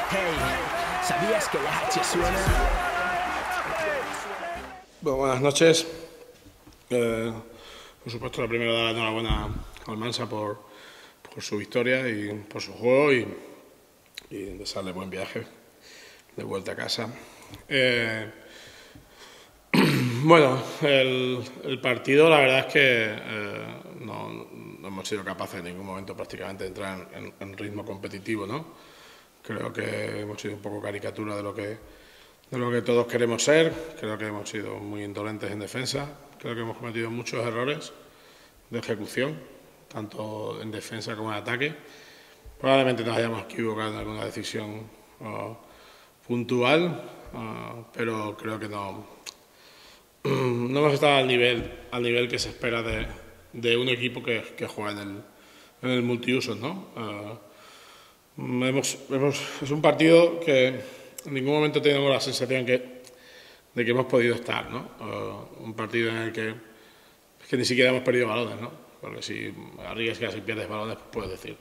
Hey, ¿sabías que la H suena? Bueno, buenas noches. Por supuesto, lo primero, dar la enhorabuena al Mansa por su victoria y por su juego y desearle buen viaje de vuelta a casa. Bueno, el partido, la verdad es que no hemos sido capaces en ningún momento prácticamente de entrar en ritmo competitivo, ¿no? Creo que hemos sido un poco caricatura de lo que todos queremos ser. Creo que hemos sido muy indolentes en defensa. Creo que hemos cometido muchos errores de ejecución, tanto en defensa como en ataque. Probablemente nos hayamos equivocado en alguna decisión puntual, pero creo que no hemos estado al nivel que se espera de un equipo que juega en el multiusos, ¿no? Es un partido que en ningún momento tenemos la sensación de que hemos podido estar, ¿no? Un partido en el que ni siquiera hemos perdido balones, ¿no? Porque si arriesgas y pierdes balones, pues puedes decir.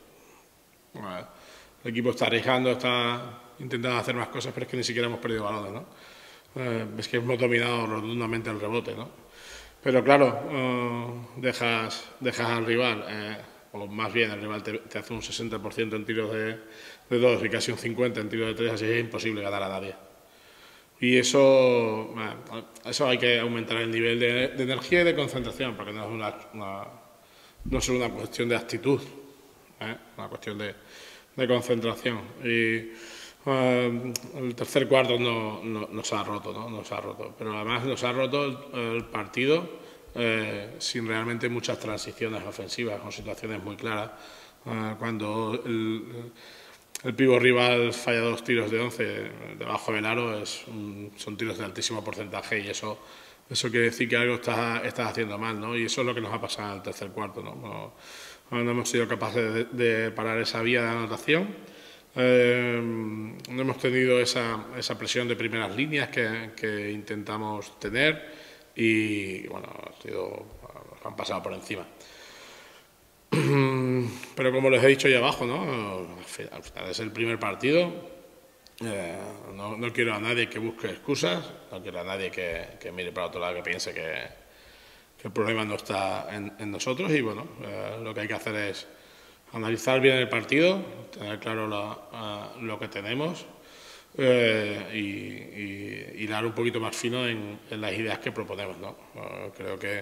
El equipo está arriesgando, está intentando hacer más cosas, pero es que ni siquiera hemos perdido balones, ¿no? Es que hemos dominado rotundamente el rebote, ¿no? Pero claro, dejas al rival, o más bien el rival te hace un 60% en tiros de dos y casi un 50% en tiros de tres, así es imposible ganar a nadie. Y eso hay que aumentar el nivel de energía y de concentración, porque no es solo una cuestión de actitud, una cuestión de concentración. Y el tercer cuarto nos ha roto, ¿no? Nos ha roto. Pero además nos ha roto el partido sin realmente muchas transiciones ofensivas, con situaciones muy claras. Cuando el pívot rival falla 2 tiros de 11 debajo del aro, son tiros de altísimo porcentaje, y eso quiere decir que algo estás haciendo mal, ¿no? Y eso es lo que nos ha pasado en el tercer cuarto, ¿no? No hemos sido capaces de parar esa vía de anotación. No hemos tenido esa presión de primeras líneas que intentamos tener, y bueno, nos han pasado por encima. Pero como les he dicho ahí abajo, ¿no? Al final es el primer partido. No quiero a nadie que busque excusas, no quiero a nadie que mire para otro lado, que piense que el problema no está en nosotros. Y bueno, lo que hay que hacer es analizar bien el partido, tener claro lo que tenemos, y hilar un poquito más fino en las ideas que proponemos, ¿no? Creo que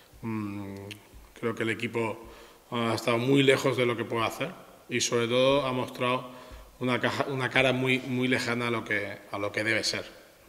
el equipo ha estado muy lejos de lo que puede hacer, y sobre todo ha mostrado una cara muy lejana a lo que debe ser.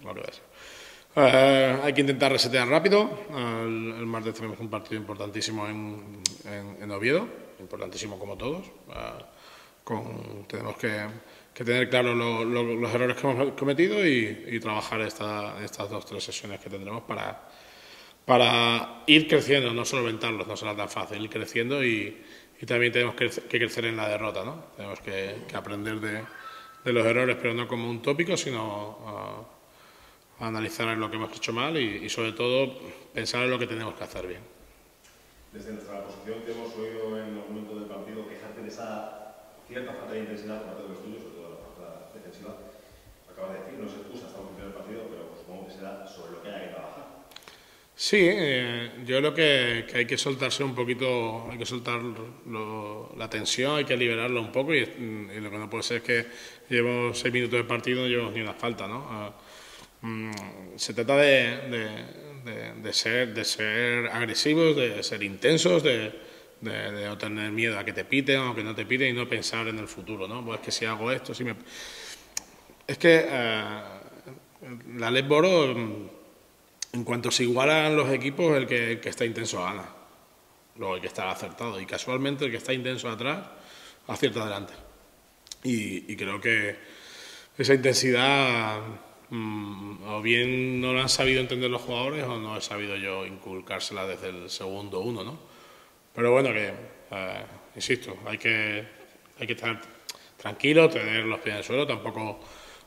Hay que intentar resetear rápido. El martes tenemos un partido importantísimo en Oviedo, importantísimo como todos. Tenemos que tener claro los errores que hemos cometido y trabajar estas 2 o 3 sesiones que tendremos para ir creciendo, no solventarlos, no será tan fácil, ir creciendo, y también tenemos que crecer en la derrota, ¿no? Tenemos que aprender de los errores, pero no como un tópico, sino a analizar lo que hemos hecho mal y sobre todo pensar en lo que tenemos que hacer bien. Desde nuestra posición te hemos oído en los momentos del partido quejarte de esa cierta falta de intensidad por parte de los tuyos, sobre todo la falta defensiva. Acabas de decir, no se excusa, estamos en el primer partido, pero supongo que será sobre lo que hay que trabajar. Sí, yo creo que hay que soltarse un poquito, hay que soltar la tensión, hay que liberarla un poco, y lo que no puede ser es que llevemos 6 minutos de partido y no llevemos ni una falta, ¿no? Se trata de ser agresivos, de ser intensos, de no tener miedo a que te piten o que no te piten, y no pensar en el futuro, ¿no? Pues es que si hago esto, es que la Ledboro, en cuanto se igualan los equipos, el que está intenso gana. Luego hay que estar acertado, y casualmente el que está intenso atrás acierta adelante. Y creo que esa intensidad o bien no la han sabido entender los jugadores, o no he sabido yo inculcársela desde el segundo 1, ¿no? Pero bueno, insisto, hay que estar tranquilo, tener los pies en el suelo. Tampoco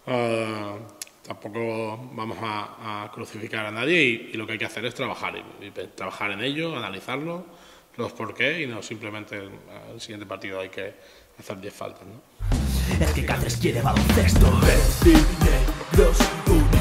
vamos a crucificar a nadie, y lo que hay que hacer es trabajar en ello, analizarlo, los por qué, y no simplemente el siguiente partido hay que hacer 10 faltas, ¿no? es que Cáceres quiere baloncesto. Negros,